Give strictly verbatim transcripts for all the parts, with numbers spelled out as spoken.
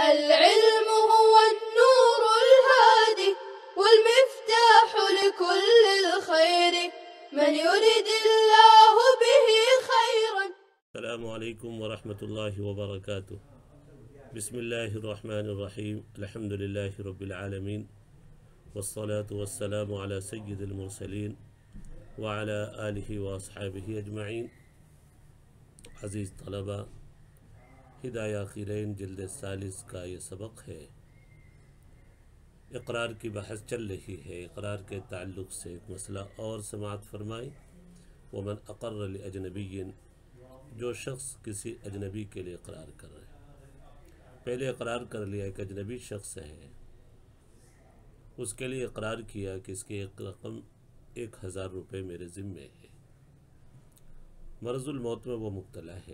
العلم هو النور الهادي والمفتاح لكل الخير من يريد الله به خيرا. السلام علیکم ورحمۃ اللہ وبرکاتہ. بسم اللہ الرحمن الرحیم. الحمد للہ رب العالمین والصلاة والسلام علی سید المرسلین وعلی آلہ واصحابہ اجمعین. عزیز طلبہ، ہدایہ خیرین جلد ثالث کا یہ سبق ہے. اقرار کی بحث چل رہی ہے. اقرار کے تعلق سے ایک مسئلہ اور سماعت فرمائی. ومن اقر لاجنبی، جو شخص کسی اجنبی کے لیے اقرار کر رہے ہیں. پہلے اقرار کر لیا ایک اجنبی شخص ہے، اس کے لیے اقرار کیا کہ اس کی ایک رقم ایک ہزار روپے میرے ذمے ہے. مرض الموت میں وہ مبتلا ہے.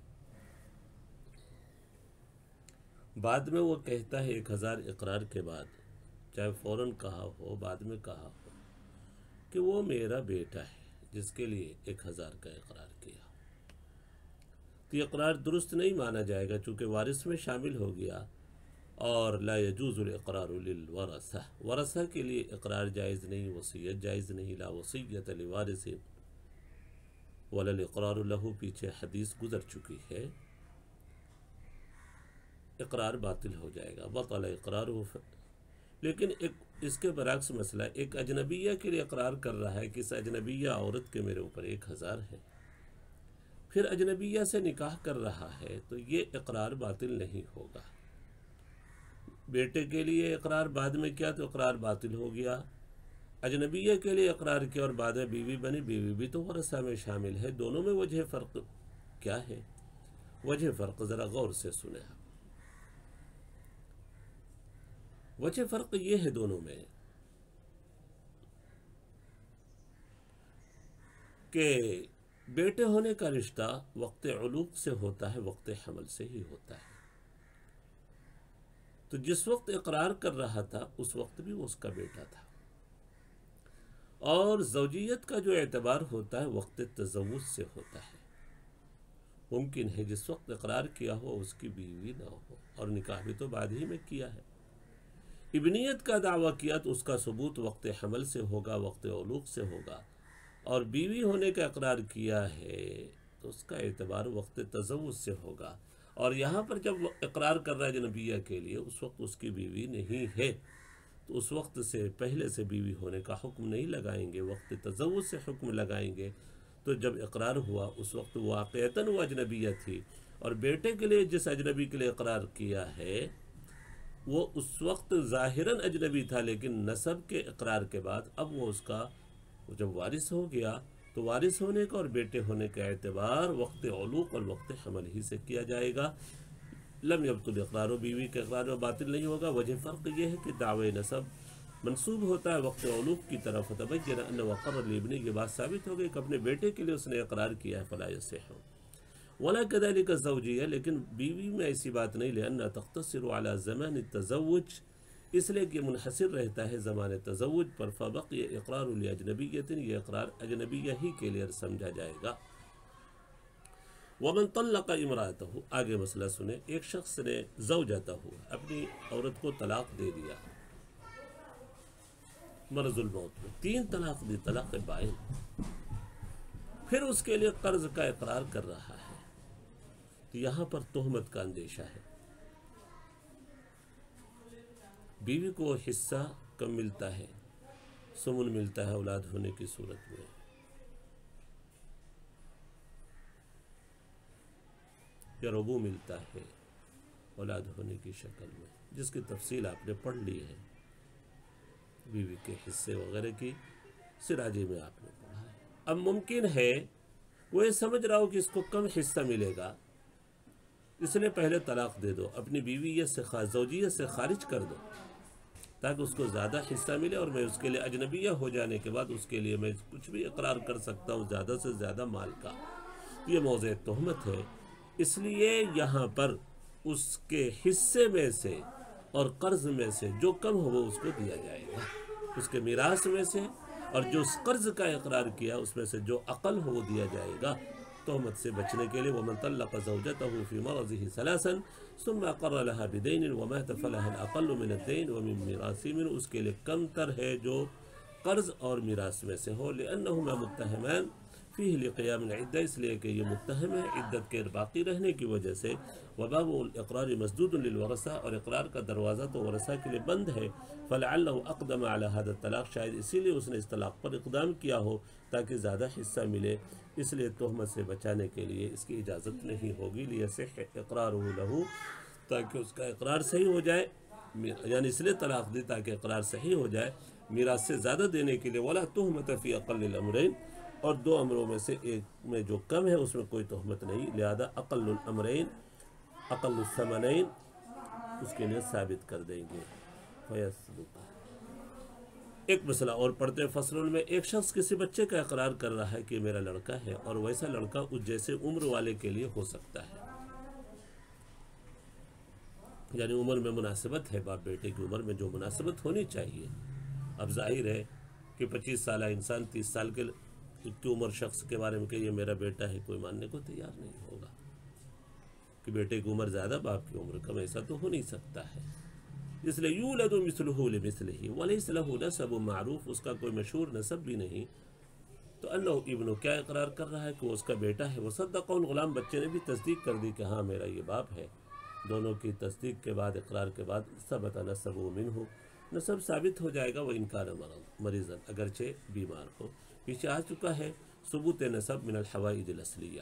بعد میں وہ کہتا ہے ایک ہزار اقرار کے بعد، چاہے فوراً کہا ہو بعد میں کہا ہو، کہ وہ میرا بیٹا ہے جس کے لیے ایک ہزار کا اقرار کیا. تو یہ اقرار درست نہیں مانا جائے گا چونکہ وارث میں شامل ہو گیا. اور لا يجوز الاقرار للورثہ، ورثہ کے لیے اقرار جائز نہیں، وصیت جائز نہیں. لا وصیت لوارث ولا الاقرار له، پیچھے حدیث گزر چکی ہے. اقرار باطل ہو جائے گا. بطل اقرار ہو. لیکن ایک اس کے برعکس مسئلہ، ایک اجنبیہ کے لیے اقرار کر رہا ہے کہ اس اجنبیہ عورت کے میرے اوپر ایک ہزار ہے، پھر اجنبیہ سے نکاح کر رہا ہے، تو یہ اقرار باطل نہیں ہوگا. بیٹے کے لیے اقرار بعد میں کیا تو اقرار باطل ہو گیا. اجنبیہ کے لیے اقرار کیا اور بعد میں بیوی بنی، بیوی بھی تو ورثہ میں شامل ہے. دونوں میں وجہ فرق کیا ہے؟ وجہ فرق ذرا غور سے سنیں. وجہ فرق یہ ہے دونوں میں کہ بیٹے ہونے کا رشتہ وقت علوق سے ہوتا ہے، وقت حمل سے ہی ہوتا ہے. تو جس وقت اقرار کر رہا تھا اس وقت بھی وہ اس کا بیٹا تھا. اور زوجیت کا جو اعتبار ہوتا ہے وقت تزوج سے ہوتا ہے. ممکن ہے جس وقت اقرار کیا ہو اس کی بیوی نہ ہو، اور نکاح بھی تو بعد ہی میں کیا ہے. ابنیت کا دعویٰ کیا تو اس کا ثبوت وقت حمل سے ہوگا، وقت علوق سے ہوگا. اور بیوی ہونے کا اقرار کیا ہے تو اس کا اعتبار وقت تزوج سے ہوگا. اور یہاں پر جب اقرار کر رہا ہے جنبیہ کے لیے، اس وقت اس کی بیوی نہیں ہے، تو اس وقت سے پہلے سے بیوی ہونے کا حکم نہیں لگائیں گے، وقت تزوج سے حکم لگائیں گے. تو جب اقرار ہوا اس وقت واقعتاً وہ اجنبیہ تھی. اور بیٹے کے لیے جس اجنبی کے لیے اقرار کیا ہے وہ اس وقت ظاہراً اجنبی تھا، لیکن نسب کے اقرار کے بعد اب وہ اس کا جب وارث ہو گیا تو وارث ہونے کا اور بیٹے ہونے کا اعتبار وقت علوق اور وقت حمل ہی سے کیا جائے گا. لم یبطل اقرار، و بیوی کے اقرار میں باطل نہیں ہوگا. وجہ فرق یہ ہے کہ دعوی نسب منسوب ہوتا ہے وقت علوق کی طرف. تبین ان وقر لابنہ، یہ بات ثابت ہو گئی کہ اپنے بیٹے کے لیے اس نے اقرار کیا ہے، فلا یصح. ولا كذلك الزوجیہ، لیکن بیوی میں ایسی بات نہیں، لأنها تقتصر على زمان التزوج، اس لیے کہ منحصر رہتا ہے زمان تزوج پر. فبقي اقرار لاجنبیۃ، یہ اقرار اجنبیہ ہی کے لیے سمجھا جائے گا. ومن طلق امرأته، آگے مسئلہ سنیں. ایک شخص نے زوجته، اپنی عورت کو طلاق دے دیا مرض الموت میں، تین طلاق دی، طلاق بائن. پھر اس کے لیے قرض کا اقرار کر رہا ہے. تو یہاں پر تہمت کا اندیشہ ہے. بیوی کو حصہ کم ملتا ہے، سمن ملتا ہے اولاد ہونے کی صورت میں. یا ربو ملتا ہے اولاد ہونے کی شکل میں، جس کی تفصیل آپ نے پڑھ لی ہے. بیوی کے حصے وغیرہ کی سراجے میں آپ نے پڑھا ہے. اب ممکن ہے وہ یہ سمجھ رہا ہو کہ اس کو کم حصہ ملے گا، اس لیے پہلے طلاق دے دو، اپنی بیوی سے زوجیت سے خارج کر دو تاکہ اس کو زیادہ حصہ ملے، اور میں اس کے لیے اجنبیہ ہو جانے کے بعد اس کے لیے میں کچھ بھی اقرار کر سکتا ہوں زیادہ سے زیادہ مال کا. یہ موضوع تہمت ہے. اس لیے یہاں پر اس کے حصے میں سے اور قرض میں سے جو کم ہو وہ اس کو دیا جائے گا، اس کے میراث میں سے. اور جو اس قرض کا اقرار کیا اس میں سے جو اقل ہو وہ دیا جائے گا. تہمت سے بچنے کے لیے ومن طلق زوجته في مرضه ثلاثا ثم اقر لها بدين ومات فلها الاقل من الدين ومن میراث من، اس کے لیے کم تر ہے جو قرض اور میراث میں سے ہو، لانهما متهمان فيه لقيام العدة، اس لیے کہ یہ متہم ہے عدت کے باقی رہنے کی وجہ سے، وباب الاقرار مسدود للورثہ، اور اقرار کا دروازہ تو ورثہ کے لیے بند ہے، فلعله اقدم على هذا الطلاق، شاید اسی لیے اس نے اس طلاق پر اقدام کیا ہو تاکہ زیادہ حصہ ملے، اس لیے تہمت سے بچانے کے لیے اس کی اجازت نہیں ہوگی، لیصح اقراره له، تاکہ اس کا اقرار صحیح ہو جائے، یعنی اس لیے طلاق دی تاکہ اقرار صحیح ہو جائے میراث سے زیادہ دینے کے لیے، ولا تہمت فی اقل الامرین، اور دو امروں میں سے ایک میں جو کم ہے اس میں کوئی تہمت نہیں، لہذا اقل الامرین اقل الثمنین اس کے لیے ثابت کر دیں گے۔ فیثبت، ایک مسئلہ اور پڑھتے ہیں فصل میں، ایک شخص کسی بچے کا اقرار کر رہا ہے کہ میرا لڑکا ہے، اور ویسا لڑکا اس جیسے عمر والے کے لیے ہو سکتا ہے، یعنی عمر میں مناسبت ہے، باپ بیٹے کی عمر میں جو مناسبت ہونی چاہیے۔ اب ظاہر ہے کہ پچیس سالہ انسان تیس سال کے کی عمر شخص کے بارے میں کہ یہ میرا بیٹا ہے، کوئی ماننے کو تیار نہیں ہوگا کہ بیٹے کی عمر زیادہ باپ کی عمر کم، ایسا تو ہو نہیں سکتا ہے، اس لیے یولد مثلہ لمثلہ ولیس لہ نسب معروف، اس کا کوئی مشہور نسب بھی نہیں، تو انہ ابن، کیا اقرار کر رہا ہے کہ وہ اس کا بیٹا ہے، وصدقہ الغلام، بچے نے بھی تصدیق کر دی کہ ہاں میرا یہ باپ ہے، دونوں کی تصدیق کے بعد اقرار کے بعد ثبت نسب منہ، نسب ثابت ہو جائے گا، وہ انکار مریضا، اگرچہ بیمار ہو، پیچھے آ چکا ہے ثبوت نسب من الحوائج الاصلیہ،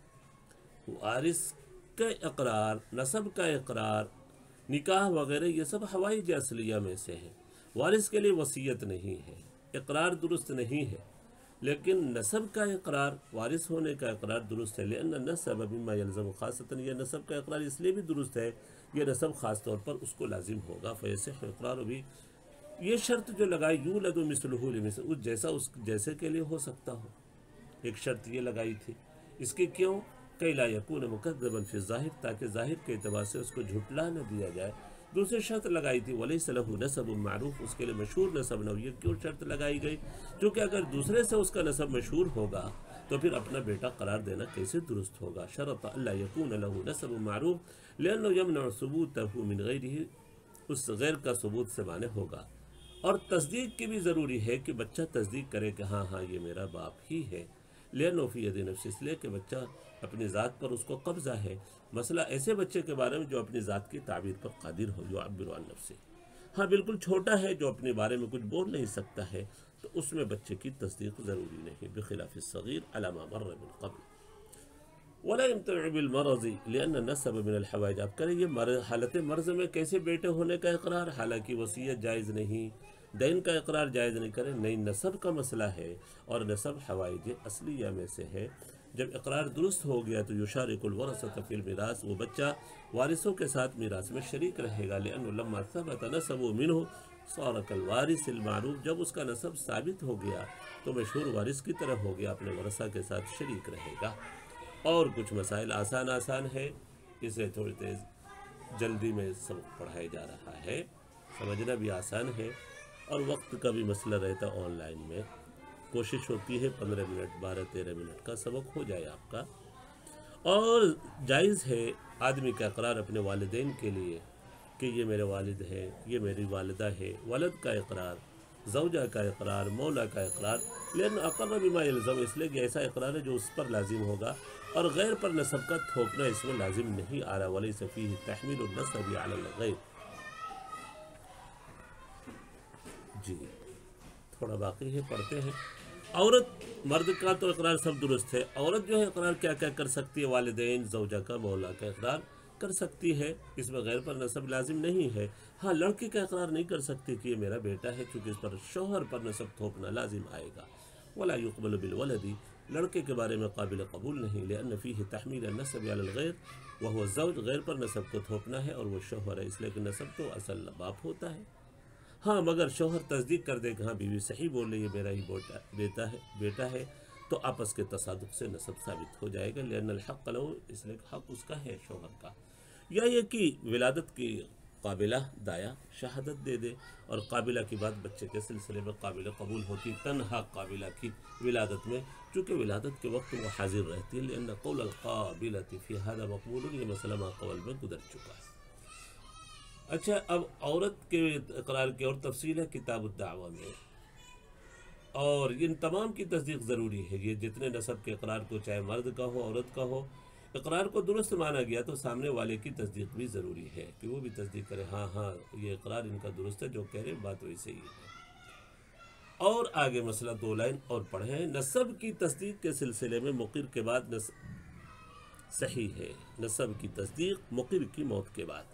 وارث کا اقرار، نسب کا اقرار، نکاح وغیرہ یہ سب حوائج اصلیہ میں سے ہیں، وارث کے لیے وصیت نہیں ہے، اقرار درست نہیں ہے، لیکن نسب کا اقرار، وارث ہونے کا اقرار درست ہے، لأن النسب مما يلزم خاصتاً، یہ نسب کا اقرار اس لیے بھی درست ہے، یہ نسب خاص طور پر اس کو لازم ہوگا، فیصح اقرار بھی، یہ شرط جو لگائی یولد مثلہ لمثلہ، اس جیسا اس جیسے کے لیے ہو سکتا ہو، ایک شرط یہ لگائی تھی، اس کے کیوں؟ کہ لا یکون مکذبا فی الظاہر، تاکہ ظاہر کے اعتبار سے اس کو جھٹلا نہ دیا جائے، دوسری شرط لگائی تھی ولیس لہ نسب معروف، اس کے لیے مشہور نسب نہ ہو، یہ کیوں شرط لگائی گئی؟ کیونکہ اگر دوسرے سے اس کا نسب مشہور ہوگا تو پھر اپنا بیٹا قرار دینا کیسے درست ہوگا؟ شرط الا یکون لہ نسب معروف لأنه یمنع ثبوتہ من غیرہ، اس غیر کا ثبوت سے مانع ہوگا، اور تصدیق کی بھی ضروری ہے کہ بچہ تصدیق کرے کہ ہاں ہاں یہ میرا باپ ہی ہے، لأنه فی ید نفس، اس لیے کہ بچہ اپنی ذات پر اس کو قبضہ ہے، مسئلہ ایسے بچے کے بارے میں جو اپنی ذات کی تعبیر پر قادر ہو، یعبر عن نفسہ، ہاں بالکل چھوٹا ہے جو اپنے بارے میں کچھ بول نہیں سکتا ہے تو اس میں بچے کی تصدیق ضروری نہیں، بخلاف الصغیر علی ما مر من قبل، ولا يمتنع بالمرض لأن النسب من الحوائج، آپ کریں یہ حالت مرض میں کیسے بیٹے ہونے کا اقرار، حالانکہ وصیت جائز نہیں، دین کا اقرار جائز نہیں کرے، نہیں نسب کا مسئلہ ہے، اور نسب حوائج اصلیہ میں سے ہے، جب اقرار درست ہو گیا تو یشارک الورثۃ فی المیراث، وہ بچہ وارثوں کے ساتھ میراث میں شریک رہے گا، لأنه لما ثبت نسبه منه صار كالوارث المعروف، جب اس کا نسب ثابت ہو گیا تو مشہور وارث کی طرح ہو گیا، اپنے ورثہ کے ساتھ شریک رہے گا۔ اور کچھ مسائل آسان آسان ہے، اسے تھوڑی تیز جلدی میں سبق پڑھایا جا رہا ہے، سمجھنا بھی آسان ہے، اور وقت کا بھی مسئلہ رہتا آن لائن میں، کوشش ہوتی ہے پندرہ منٹ بارہ تیرہ منٹ کا سبق ہو جائے آپ کا، اور جائز ہے آدمی کا اقرار اپنے والدین کے لیے کہ یہ میرے والد ہیں، یہ میری والدہ ہے، ولد کا اقرار، زوجہ کا اقرار، مولا کا اقرار، لیکن اقر بما یلزم، اس لیے کہ ایسا اقرار ہے جو اس پر لازم ہوگا، اور غیر پر نسب کا تھوپنا اس میں لازم نہیں آ رہا، ولیس فیہ تحمیل النسب علی الغیر۔ جی تھوڑا باقی ہے، پڑھتے ہیں۔ عورت، مرد کا تو اقرار سب درست ہے، عورت جو ہے اقرار کیا کیا کر سکتی ہے؟ والدین، زوجہ کا، مولا کا اقرار کر سکتی ہے، اس میں غیر پر نسب لازم نہیں ہے، ہاں لڑکی کا اقرار نہیں کر سکتی کہ یہ میرا بیٹا ہے، چونکہ اس پر شوہر پر نسب تھوپنا لازم آئے گا، ولا يقبل بالولد، لڑکے کے بارے میں قابل قبول نہیں، لأن فیہ تحمیل النسب علی الغیر وهو الزوج، غیر پر نسب کو تھوپنا ہے اور وہ شوہر ہے، اس لیے کہ نسب تو اصل باپ ہوتا ہے، ہاں مگر شوہر تصدیق کر دے کہ ہاں بیوی صحیح بول رہی ہے، میرا ہی بیٹا ہے بیٹا ہے تو آپس کے تصادق سے نسب ثابت ہو جائے گا، لأن الحق لہ، اس لیے حق اس کا ہے شوہر کا، یا یہ کہ ولادت کی قابلہ دایا شہادت دے دے، اور قابلہ کی بات بچے کے سلسلے میں قابل قبول ہوتی تنہا قابلہ کی ولادت میں، چونکہ ولادت کے وقت وہ حاضر رہتی ہے، لأن قول القابلۃ فی ھذا مقبول، یہ مسئلہ ماقبل میں گزر چکا ہے۔ اچھا، اب عورت کے اقرار کی اور تفصیل ہے کتاب الدعوہ میں، اور ان تمام کی تصدیق ضروری ہے۔ یہ جتنے نسب کے اقرار کو، چاہے مرد کا ہو عورت کا ہو، اقرار کو درست مانا گیا تو سامنے والے کی تصدیق بھی ضروری ہے کہ وہ بھی تصدیق کرے، ہاں ہاں یہ اقرار ان کا درست ہے، جو کہہ رہے بات ویسے ہی ہے۔ اور آگے مسئلہ دو لائن اور پڑھیں۔ نسب کی تصدیق کے سلسلے میں مقر کے بعد نسب صحیح ہے، نسب کی تصدیق مقر کی موت کے بعد۔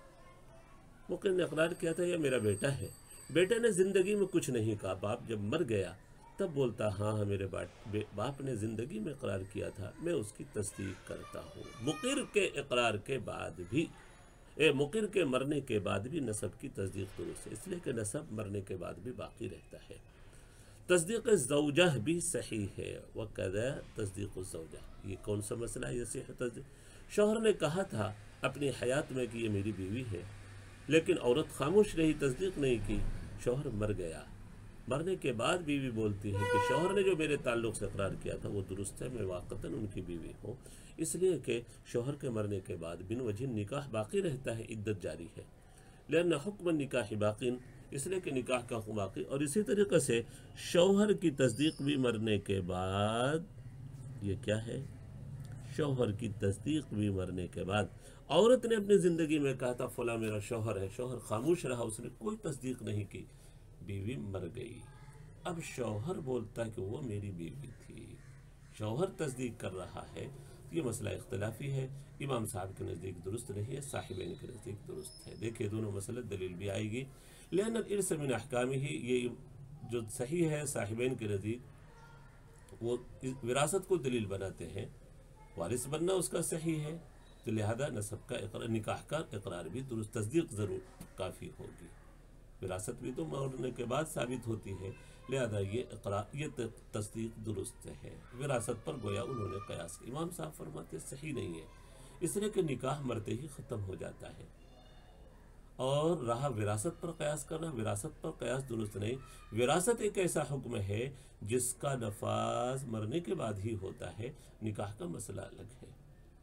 مقر نے اقرار کیا تھا یہ میرا بیٹا ہے، بیٹے نے زندگی میں کچھ نہیں کہا، باپ جب مر گیا تب بولتا ہاں ہاں میرے باپ نے زندگی میں اقرار کیا تھا، میں اس کی تصدیق کرتا ہوں۔ مقر کے اقرار کے بعد بھی اے مقر کے مرنے کے بعد بھی نسب کی تصدیق درست ہے، اس لیے کہ نسب مرنے کے بعد بھی باقی رہتا ہے۔ تصدیق زوجہ بھی صحیح ہے، وَكَذَا تصدیق الزوجہ، یہ کون سا مسئلہ ہے؟ یہ تصدیق شوہر نے کہا تھا اپنی حیات میں کہ یہ میری بیوی ہے، لیکن عورت خاموش رہی، تصدیق نہیں کی، شوہر مر گیا، مرنے کے بعد بیوی بولتی ہے کہ شوہر نے جو میرے تعلق سے اقرار کیا تھا وہ درست ہے، میں واقعتاً ان کی بیوی ہوں، اس لیے کہ شوہر کے مرنے کے بعد بن وجہ نکاح باقی رہتا ہے، عدت جاری ہے، لأن حکم النکاح باقی، اس لیے کہ نکاح کا حکم باقی۔ اور اسی طریقے سے شوہر کی تصدیق بھی مرنے کے بعد، یہ کیا ہے؟ شوہر کی تصدیق بھی مرنے کے بعد۔ عورت نے اپنی زندگی میں کہا تھا فلاں میرا شوہر ہے، شوہر خاموش رہا، اس نے کوئی تصدیق نہیں کی، بیوی مر گئی، اب شوہر بولتا ہے کہ وہ میری بیوی تھی، شوہر تصدیق کر رہا ہے، یہ مسئلہ اختلافی ہے، امام صاحب کے نزدیک درست نہیں ہے، صاحبین کے نزدیک درست ہے۔ دیکھیں دونوں مسئلے دلیل بھی آئے گی، لأن الارث من احکامہ، یہ جو صحیح ہے صاحبین کے نزدیک وہ وراثت کو دلیل بناتے ہیں، وارث بننا اس کا صحیح ہے، تو لہذا نسب کا اقرار، نکاح کا اقرار بھی درست، تصدیق ضرور کافی ہوگی، وراثت بھی تو مرنے کے بعد ثابت ہوتی ہے، لہذا یہ اقرار، یہ تصدیق درست ہے۔ وراثت پر گویا انہوں نے قیاس کیا، امام صاحب فرماتے صحیح نہیں ہے، اس لیے کہ نکاح مرتے ہی ختم ہو جاتا ہے، اور رہا وراثت پر قیاس کرنا، وراثت پر قیاس درست نہیں، وراثت ایک ایسا حکم ہے جس کا نفاذ مرنے کے بعد ہی ہوتا ہے، نکاح کا مسئلہ الگ ہے۔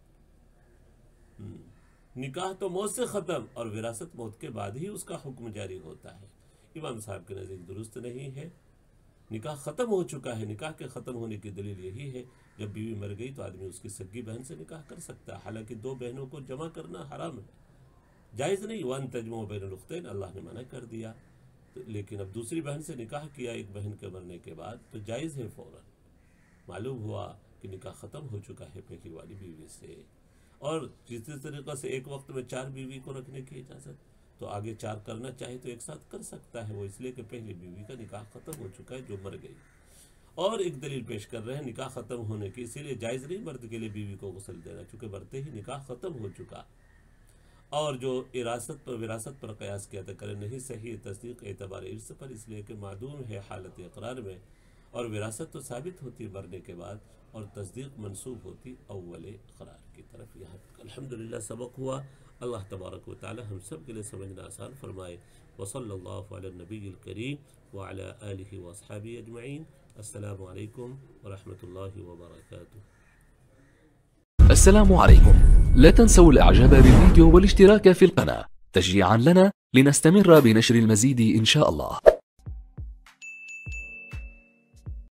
نکاح تو موت سے ختم، اور وراثت موت کے بعد ہی اس کا حکم جاری ہوتا ہے، امام صاحب کے نزدیک درست نہیں ہے، نکاح ختم ہو چکا ہے، نکاح کے ختم ہونے کی دلیل یہی ہے جب بیوی مر گئی تو آدمی اس کی سگی بہن سے نکاح کر سکتا ہے، حالانکہ دو بہنوں کو جمع کرنا حرام ہے، جائز نہیں، وَأَن تَجْمَعُوا بَيْنَ الْأُخْتَيْنِ، اللہ نے منع کر دیا، لیکن اب دوسری بہن سے نکاح کیا ایک بہن کے مرنے کے بعد تو جائز ہے، فوراً معلوم ہوا کہ نکاح ختم ہو چکا ہے پہلی والی بیوی سے۔ اور جس طریقے سے ایک وقت میں چار بیوی کو رکھنے کی اجازت، تو آگے چار کرنا چاہے تو ایک ساتھ کر سکتا ہے وہ، اس لیے کہ پہلی بیوی کا نکاح ختم ہو چکا ہے جو مر گئی۔ اور ایک دلیل پیش کر رہے ہیں نکاح ختم ہونے کی، اسی لیے جائز نہیں مرد کے لیے بیوی کو غسل دینا، چونکہ مرتے ہی نکاح ختم ہو چکا۔ اور جو وراثت پر وراثت پر قیاس کیا تھا کرے نہیں صحیح تصدیق اعتبار ارث پر، اس لیے کہ معدوم ہے حالت اقرار میں، اور وراثت تو ثابت ہوتی مرنے کے بعد، اور تصدیق منسوب ہوتی اول اقرار کی طرف۔ یہاں الحمدللہ سبق ہوا، اللہ تبارک و تعالی ہم سب کے لیے سمجھنا آسان فرمائے۔ وصلی اللہ علی النبی الکریم وعلی آلہ واصحابہ اجمعین۔ السلام علیکم ورحمۃ اللہ وبرکاتہ۔ السلام عليكم، لا تنسوا الاعجاب بالفيديو والاشتراك في القناة تشجيعا لنا لنستمر بنشر المزيد إن شاء الله.